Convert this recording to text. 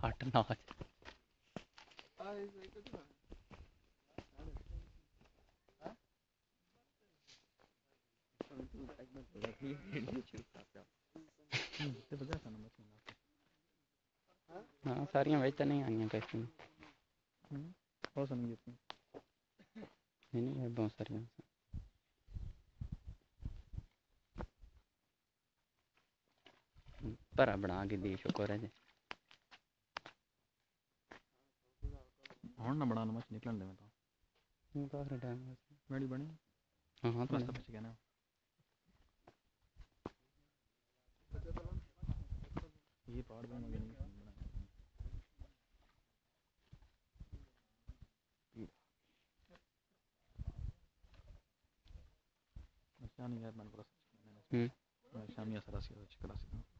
8 9 हाँ सारियां वेच तो नहीं आनी कैसी हो समझी नहीं है बहुत सारियां भरा बना के दी शुक्र है जी हूँ ना बनाना मच निकलन दे मैं तो काफी टाइम मेरी बनी हाँ हाँ तो रास्ता पीछे कहना ये पहाड़ बनाना नहीं अच्छा नहीं यार मैंने बड़ा शामी ऐसा रास्ता